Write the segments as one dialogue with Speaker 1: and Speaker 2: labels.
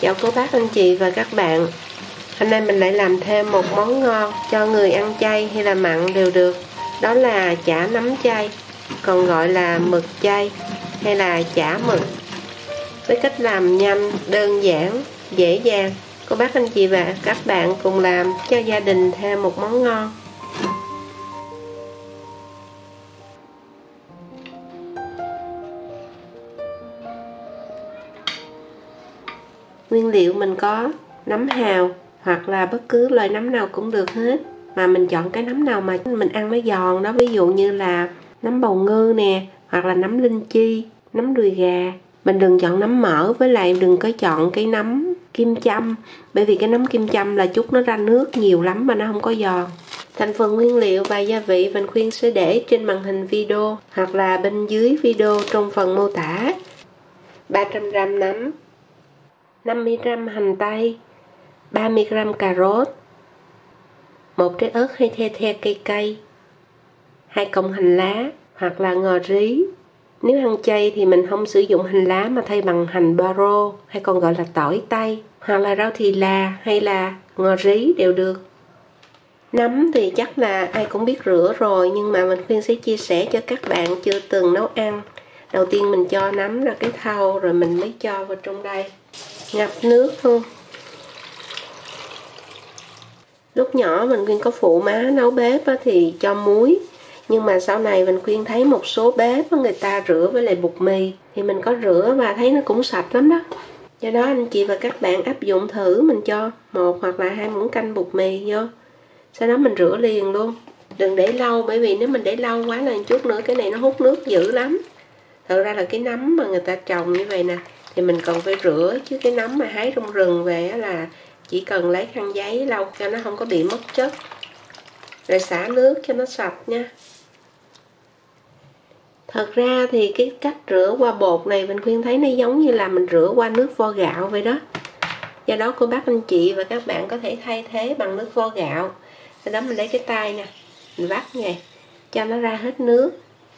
Speaker 1: Chào cô bác anh chị và các bạn. Hôm nay mình lại làm thêm một món ngon cho người ăn chay hay là mặn đều được. Đó là chả nấm chay, còn gọi là mực chay hay là chả mực. Với cách làm nhanh, đơn giản, dễ dàng, cô bác anh chị và các bạn cùng làm cho gia đình thêm một món ngon. Nguyên liệu mình có nấm hào hoặc là bất cứ loại nấm nào cũng được hết, mà mình chọn cái nấm nào mà mình ăn nó giòn đó, ví dụ như là nấm bào ngư nè, hoặc là nấm linh chi, nấm đùi gà. Mình đừng chọn nấm mỡ, với lại đừng có chọn cái nấm kim châm, bởi vì cái nấm kim châm là chút nó ra nước nhiều lắm mà nó không có giòn. Thành phần nguyên liệu và gia vị mình khuyên sẽ để trên màn hình video hoặc là bên dưới video trong phần mô tả. 300g nấm, 50g hành tây, 30g cà rốt, 1 trái ớt hay the cay, 2 cọng hành lá hoặc là ngò rí. Nếu ăn chay thì mình không sử dụng hành lá mà thay bằng hành baro hay còn gọi là tỏi tây, hoặc là rau thì là hay là ngò rí đều được. Nấm thì chắc là ai cũng biết rửa rồi, nhưng mà mình khuyên sẽ chia sẻ cho các bạn chưa từng nấu ăn. Đầu tiên mình cho nấm ra cái thau rồi mình mới cho vào trong đây, ngập nước thôi. Lúc nhỏ mình khuyên có phụ má nấu bếp thì cho muối, nhưng mà sau này mình khuyên thấy một số bếp người ta rửa với lại bột mì thì mình có rửa và thấy nó cũng sạch lắm đó. Do đó anh chị và các bạn áp dụng thử, mình cho 1 hoặc là 2 muỗng canh bột mì vô, sau đó mình rửa liền luôn. Đừng để lâu, bởi vì nếu mình để lâu quá là chút nữa cái này nó hút nước dữ lắm. Thật ra là cái nấm mà người ta trồng như vậy nè thì mình còn phải rửa, chứ cái nấm mà hái trong rừng về là chỉ cần lấy khăn giấy lau cho nó không có bị mất chất, rồi xả nước cho nó sạch nha. Thật ra thì cái cách rửa qua bột này mình khuyên thấy nó giống như là mình rửa qua nước vo gạo vậy đó. Do đó cô bác anh chị và các bạn có thể thay thế bằng nước vo gạo. Sau đó mình lấy cái tay nè, mình vắt vậy cho nó ra hết nước.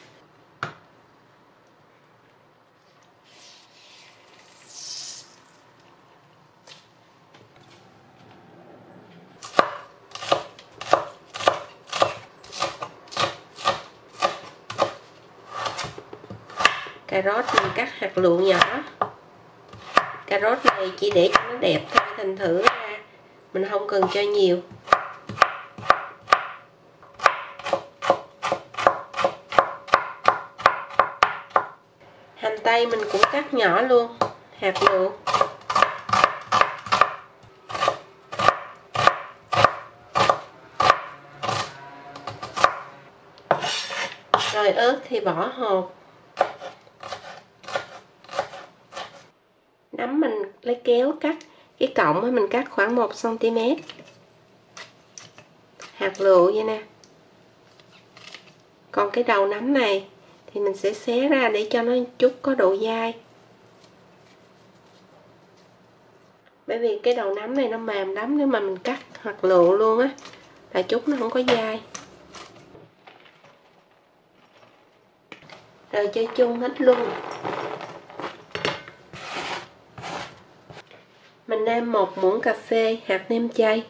Speaker 1: Cà rốt mình cắt hạt lựu nhỏ. Cà rốt này chỉ để cho nó đẹp thôi, thành thử ra mình không cần cho nhiều. Hành tây mình cũng cắt nhỏ luôn, hạt lựu. Rồi ớt thì bỏ hột. Nấm mình lấy kéo cắt, cái cọng mình cắt khoảng 1 cm. Hạt lựu vậy nè. Còn cái đầu nấm này thì mình sẽ xé ra để cho nó chút có độ dai, bởi vì cái đầu nấm này nó mềm lắm, nếu mà mình cắt hạt lựu luôn á là chút nó không có dai. Rồi cho chung hết luôn. Mình nêm 1 muỗng cà phê hạt nêm chay,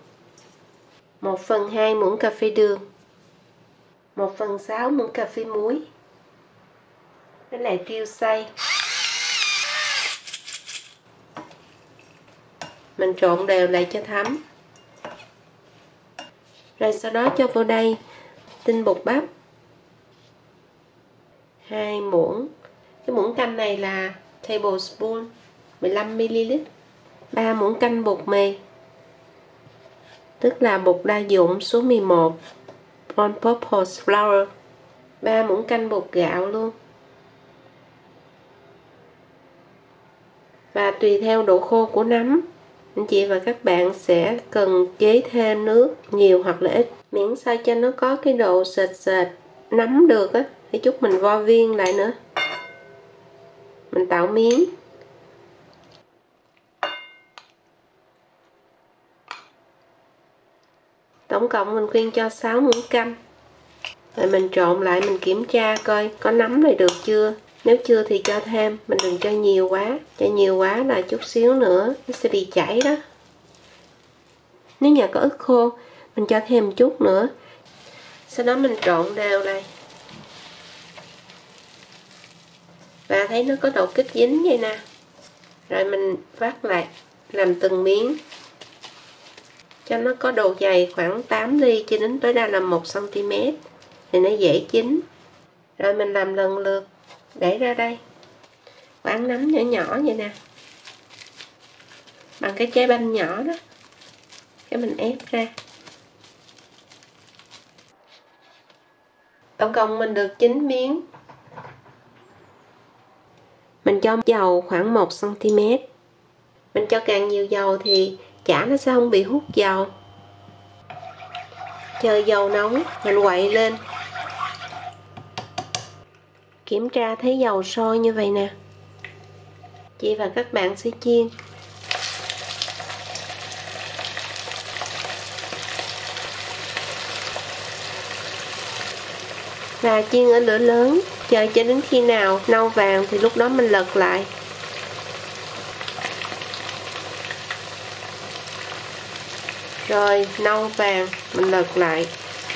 Speaker 1: 1/2 muỗng cà phê đường, 1/6 muỗng cà phê muối, với lại tiêu xay. Mình trộn đều lại cho thấm. Rồi sau đó cho vào đây tinh bột bắp 2 muỗng. Cái muỗng canh này là tablespoon 15ml. 3 muỗng canh bột mì, tức là bột đa dụng số 11, all purpose flour. 3 muỗng canh bột gạo luôn. Và tùy theo độ khô của nấm, anh chị và các bạn sẽ cần chế thêm nước nhiều hoặc là ít, miễn sao cho nó có cái độ sệt sệt nấm được á. Thì chút mình vo viên lại nữa, mình tạo miếng. Tổng cộng mình khuyên cho 6 muỗng canh. Rồi mình trộn lại, mình kiểm tra coi có nấm này được chưa. Nếu chưa thì cho thêm, mình đừng cho nhiều quá. Cho nhiều quá là chút xíu nữa nó sẽ bị chảy đó. Nếu nhà có ức khô, mình cho thêm một chút nữa. Sau đó mình trộn đều lại. Và thấy nó có độ kết dính vậy nè. Rồi mình vắt lại, làm từng miếng. Cho nó có độ dày khoảng 8 ly cho đến tối đa là 1 cm. Thì nó dễ chín. Rồi mình làm lần lượt, để ra đây. Quán nắm nhỏ nhỏ vậy nè. Bằng cái trái banh nhỏ đó. Cái mình ép ra. Tổng cộng mình được 9 miếng. Mình cho dầu khoảng 1 cm. Mình cho càng nhiều dầu thì chả nó sẽ không bị hút dầu. Chờ dầu nóng, mình quậy lên. Kiểm tra thấy dầu sôi như vậy nè. Chị và các bạn sẽ chiên. Và chiên ở lửa lớn, chờ cho đến khi nào nâu vàng thì lúc đó mình lật lại. Rồi nâu vàng, mình lật lại.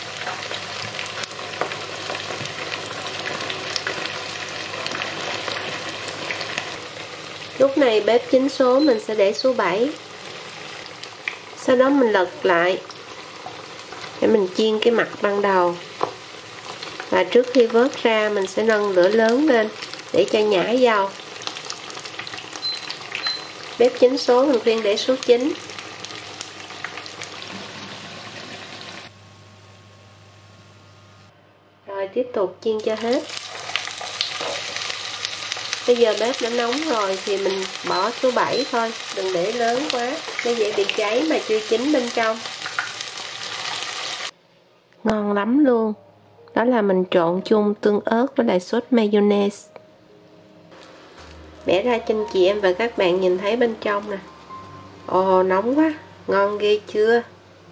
Speaker 1: Lúc này bếp chính số mình sẽ để số 7. Sau đó mình lật lại để mình chiên cái mặt ban đầu. Và trước khi vớt ra mình sẽ nâng lửa lớn lên để cho nhả dầu. Bếp chính số mình khuyên để số 9. Rồi tiếp tục chiên cho hết. Bây giờ bếp đã nóng rồi thì mình bỏ số 7 thôi, đừng để lớn quá, nó dễ bị cháy mà chưa chín bên trong. Ngon lắm luôn. Đó là mình trộn chung tương ớt với lại sốt mayonnaise. Bẻ ra cho anh chị em và các bạn nhìn thấy bên trong nè. Ồ, nóng quá, ngon ghê chưa?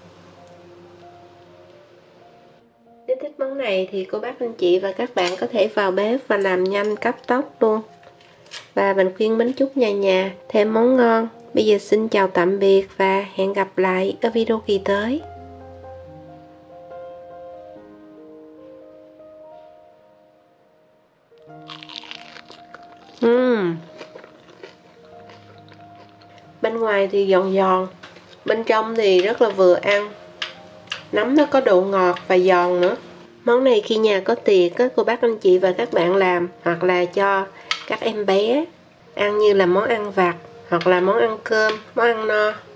Speaker 1: Nếu thích món này thì cô bác anh chị và các bạn có thể vào bếp và làm nhanh cấp tốc luôn. Và mình khuyên mến chúc nhà thêm món ngon. Bây giờ xin chào tạm biệt và hẹn gặp lại ở video kỳ tới. Bên ngoài thì giòn giòn, bên trong thì rất là vừa ăn. Nấm nó có độ ngọt và giòn nữa. Món này khi nhà có tiệc cô bác anh chị và các bạn làm, hoặc là cho các em bé ăn như là món ăn vặt, hoặc là món ăn cơm, món ăn no.